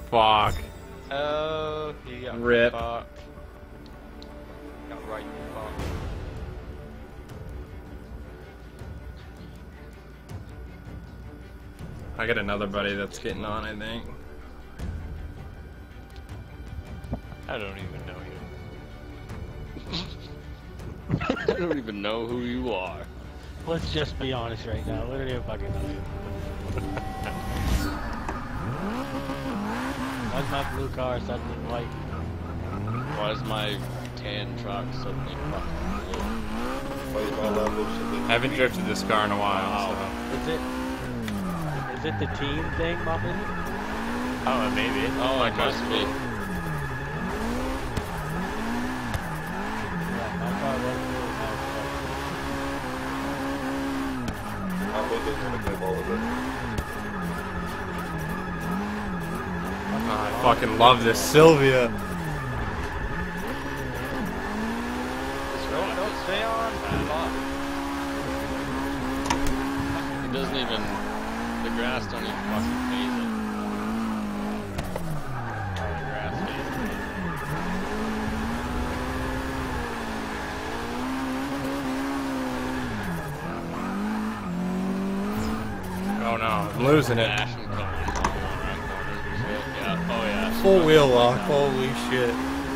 fuck. Oh, he got Rip. fucked. Got right fucked. I got another buddy that's getting on, I think. I don't even know you. I don't even know who you are. Let's just be honest right now. What do you fucking know you? Why's my blue car suddenly white? Why is my tan truck suddenly fucking blue? Haven't drifted this car in a while, Is it the team thing, Muffin? Oh, maybe. Oh, it must be. Yeah, my car was really so. I fucking love this Silvia. Don't stay on. It doesn't even. The grass don't even fucking phase it. Oh, the grass phases it. Oh no, I'm losing it. Dash and cone, all around corners and shit. Yeah. Oh yeah. Full wheel lock, holy shit.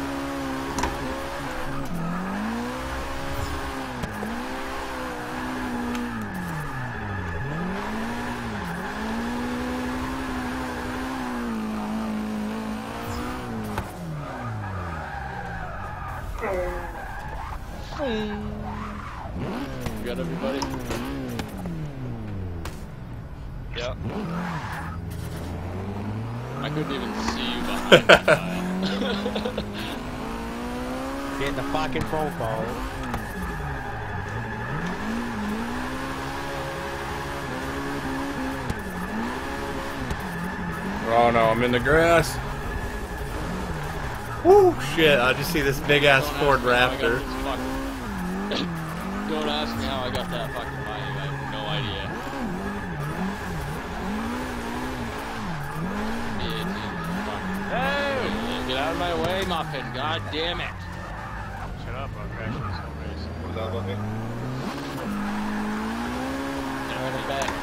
You got everybody? Yep. I couldn't even see you behind that guy. getting the fucking phone call. Oh no, I'm in the grass. Woo, shit, I just see this big ass Ford Raptor. Don't ask me how I got that fucking money, I have no idea. Hey! Get out of my way, Muffin, god damn it! Shut up, I'm crashing some race. What's that about me? Turn it back.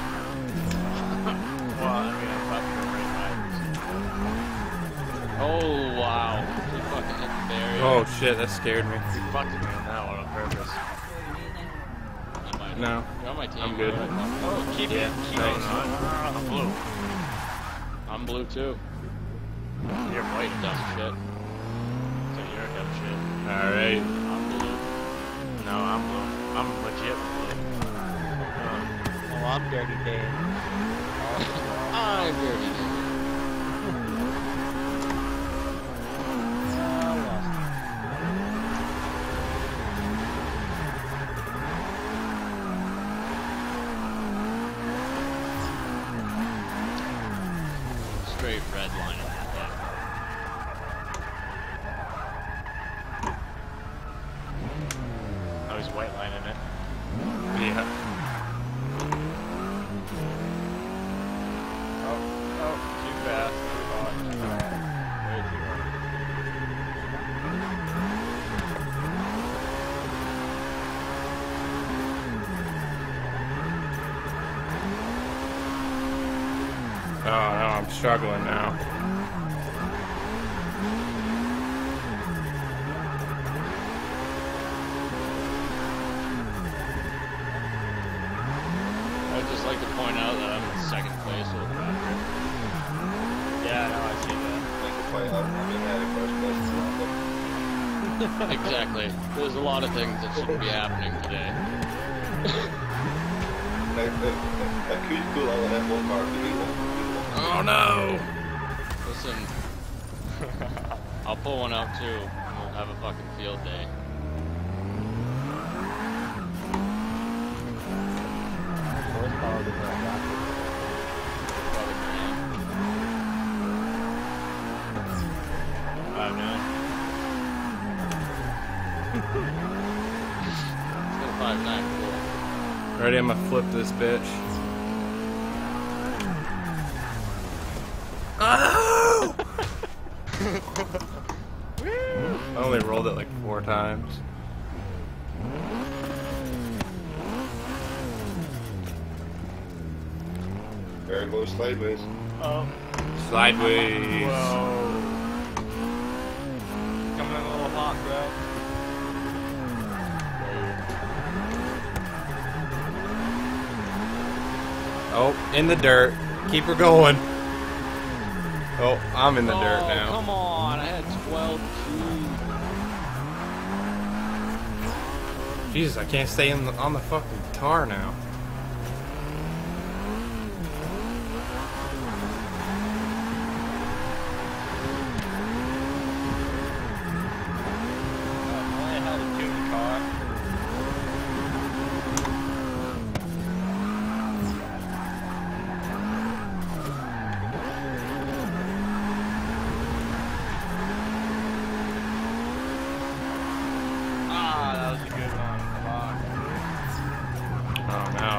Well, I mean, I'm about to go right by you. Oh, wow. You fucking hit the barrier. Oh shit, that scared me. You fucked me on that one on purpose. You might No, You're on my team. I'm good. Oh, keep it. Keep it. Thanks. I'm blue. I'm blue too. You're white. Dumb shit. So you're dumb shit. Alright. I'm blue. No, I'm blue. I'm legit blue. Oh, I'm Dirty Dan. I'm dirty. Straight red line in that thing. Oh, he's white lining it. Yeah. Oh, too fast. Way too hard. Oh no, I'm struggling now. I'd just like to point out that I'm in second place with Raptor. Yeah, no, I see Thank you for I'm in at first place. Exactly. There's a lot of things that shouldn't be happening today. I could pull out that one car to be one. Oh no! Listen, I'll pull one out too. And we'll have a fucking field day. Horsepower to that rocket. Probably grand. 5'9". It's got a 5.9 cool. Ready, I'm gonna flip this bitch. Oh! I only rolled it like 4 times. There it goes sideways. Oh. Sideways. Whoa. Coming in a little hot, bro. Oh, in the dirt. Keep her going. Oh, I'm in the dirt now. Come on, I had 12 Jesus, I can't stay on the fucking tar now. I had a tuned car. Ah, that was a good one. Fuck. Oh no.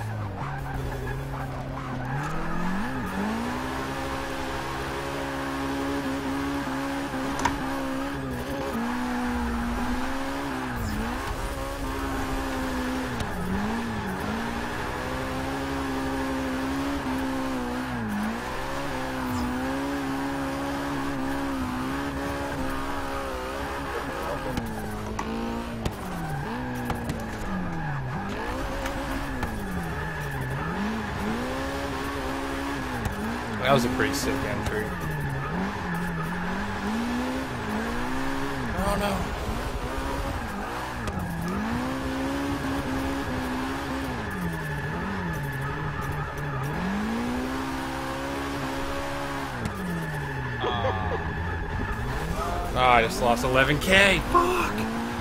That was a pretty sick entry. Oh no. Oh, I just lost 11K. Fuck.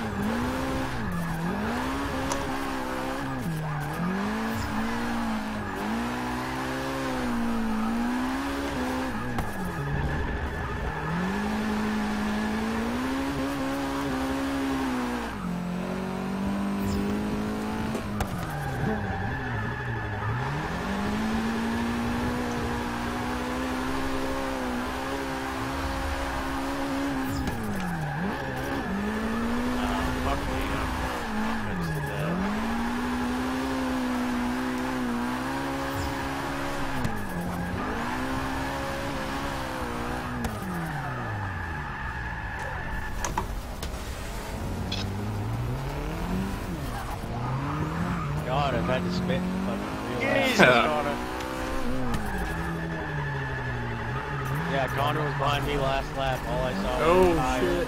Fuck me up. That's the dead. God, I've had to spit fucking real Jesus, Yeah. Connor. Yeah, Connor was behind me last lap. All I saw Oh, was a tire. shit.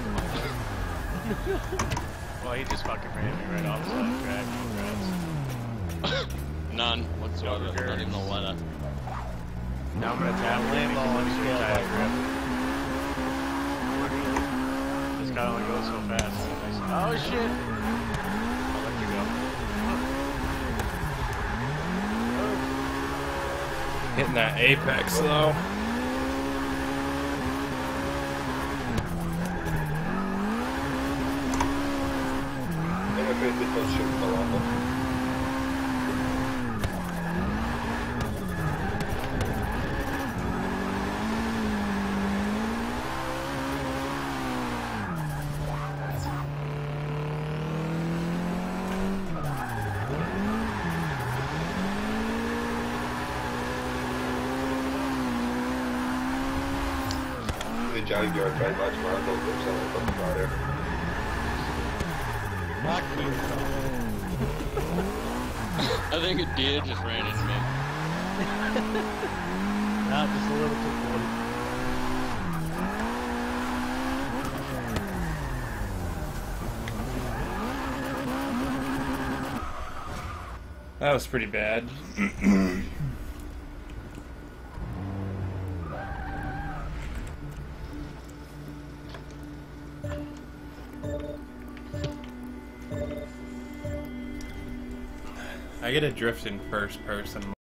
Well, he just fucking ran me right off the side of the track. Congrats. None whatsoever. Not even a letter. Now I'm gonna tap Lambo Lambo on on scale tire like grip. This guy only goes so fast. Oh shit! I'll let you go. Hitting that apex though. I'm afraid they don't shoot the lava. The Jaguar tried much more than looks on the fucking car there. Fuck you, Connor. I think a deer just ran into me. Not just a little too forty. That was pretty bad. I get a drift in first person.